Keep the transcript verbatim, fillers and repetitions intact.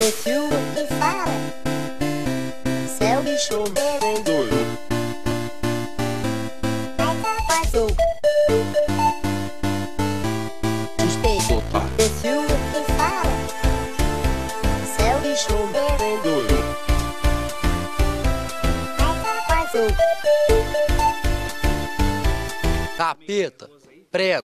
perfil e fala. Céu bicho bem doido. Passou. Despeito. Perfil e fala. Céu bicho bem doido. Passou. Capeta, prego.